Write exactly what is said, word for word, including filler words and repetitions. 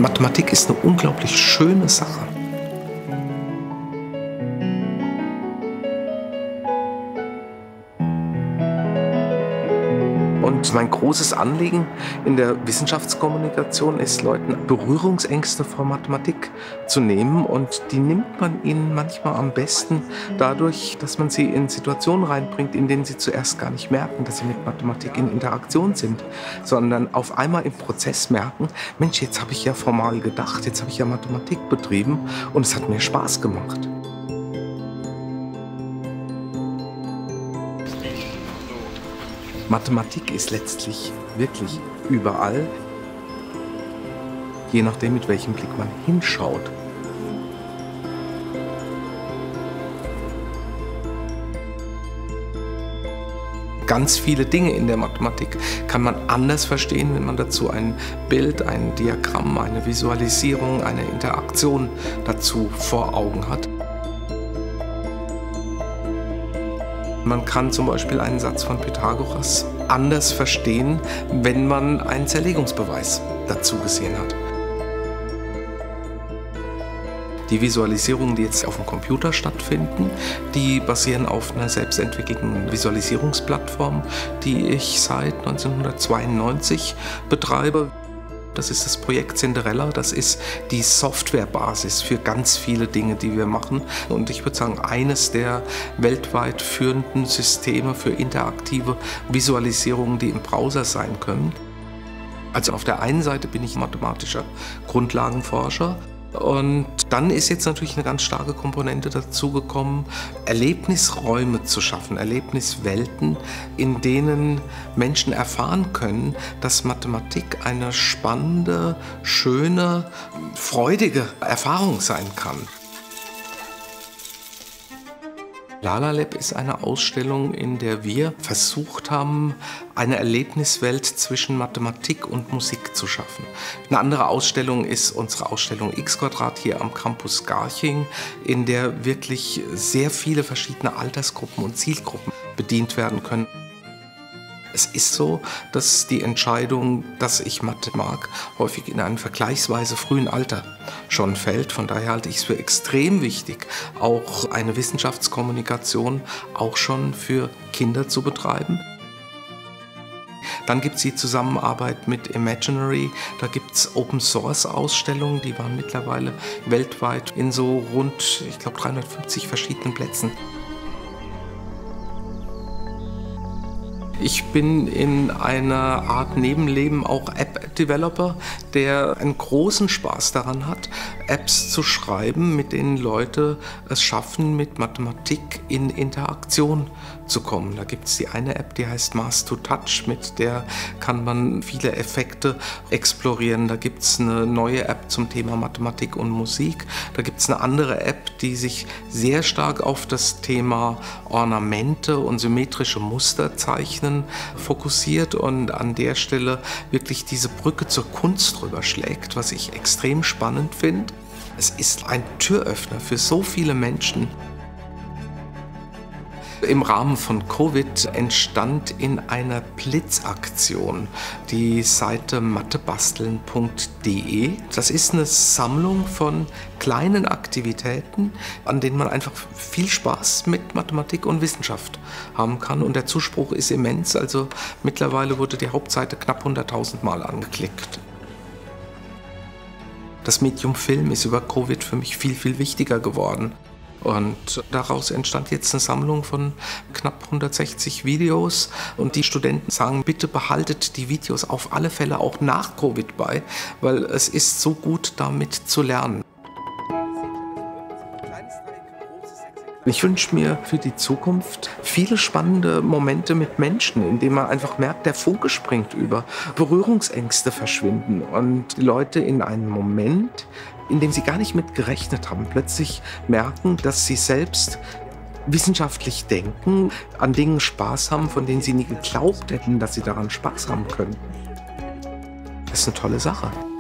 Mathematik ist eine unglaublich schöne Sache. Und mein großes Anliegen in der Wissenschaftskommunikation ist, Leuten Berührungsängste vor Mathematik zu nehmen. Und die nimmt man ihnen manchmal am besten dadurch, dass man sie in Situationen reinbringt, in denen sie zuerst gar nicht merken, dass sie mit Mathematik in Interaktion sind, sondern auf einmal im Prozess merken, Mensch, jetzt habe ich ja formal gedacht, jetzt habe ich ja Mathematik betrieben und es hat mir Spaß gemacht. Mathematik ist letztlich wirklich überall, je nachdem, mit welchem Blick man hinschaut. Ganz viele Dinge in der Mathematik kann man anders verstehen, wenn man dazu ein Bild, ein Diagramm, eine Visualisierung, eine Interaktion dazu vor Augen hat. Man kann zum Beispiel einen Satz von Pythagoras anders verstehen, wenn man einen Zerlegungsbeweis dazu gesehen hat. Die Visualisierungen, die jetzt auf dem Computer stattfinden, die basieren auf einer selbstentwickelten Visualisierungsplattform, die ich seit neunzehnhundertzweiundneunzig betreibe. Das ist das Projekt Cinderella, das ist die Softwarebasis für ganz viele Dinge, die wir machen. Und ich würde sagen, eines der weltweit führenden Systeme für interaktive Visualisierungen, die im Browser sein können. Also auf der einen Seite bin ich mathematischer Grundlagenforscher. Und dann ist jetzt natürlich eine ganz starke Komponente dazu gekommen, Erlebnisräume zu schaffen, Erlebniswelten, in denen Menschen erfahren können, dass Mathematik eine spannende, schöne, freudige Erfahrung sein kann. LalaLab ist eine Ausstellung, in der wir versucht haben, eine Erlebniswelt zwischen Mathematik und Musik zu schaffen. Eine andere Ausstellung ist unsere Ausstellung X Quadrat hier am Campus Garching, in der wirklich sehr viele verschiedene Altersgruppen und Zielgruppen bedient werden können. Es ist so, dass die Entscheidung, dass ich Mathe mag, häufig in einem vergleichsweise frühen Alter schon fällt. Von daher halte ich es für extrem wichtig, auch eine Wissenschaftskommunikation auch schon für Kinder zu betreiben. Dann gibt es die Zusammenarbeit mit Imaginary, da gibt es Open-Source-Ausstellungen, die waren mittlerweile weltweit in so rund, ich glaube, dreihundertfünfzig verschiedenen Plätzen. Ich bin in einer Art Nebenleben auch App-Developer, der einen großen Spaß daran hat, Apps zu schreiben, mit denen Leute es schaffen, mit Mathematik in Interaktion zu kommen. Da gibt es die eine App, die heißt Math to Touch, mit der kann man viele Effekte explorieren. Da gibt es eine neue App zum Thema Mathematik und Musik. Da gibt es eine andere App, die sich sehr stark auf das Thema Ornamente und symmetrische Muster zeichnen fokussiert und an der Stelle wirklich diese Brücke zur Kunst drüber schlägt, was ich extrem spannend finde. Es ist ein Türöffner für so viele Menschen. Im Rahmen von Covid entstand in einer Blitzaktion die Seite mathebasteln punkt de. Das ist eine Sammlung von kleinen Aktivitäten, an denen man einfach viel Spaß mit Mathematik und Wissenschaft haben kann. Und der Zuspruch ist immens. Also mittlerweile wurde die Hauptseite knapp hunderttausend Mal angeklickt. Das Medium Film ist über Covid für mich viel, viel wichtiger geworden. Und daraus entstand jetzt eine Sammlung von knapp hundertsechzig Videos. Und die Studenten sagen, bitte behaltet die Videos auf alle Fälle auch nach Covid bei, weil es ist so gut, damit zu lernen. Ich wünsche mir für die Zukunft viele spannende Momente mit Menschen, in denen man einfach merkt, der Funke springt über, Berührungsängste verschwinden und die Leute in einem Moment, in dem sie gar nicht mit gerechnet haben, plötzlich merken, dass sie selbst wissenschaftlich denken, an Dingen Spaß haben, von denen sie nie geglaubt hätten, dass sie daran Spaß haben können. Das ist eine tolle Sache.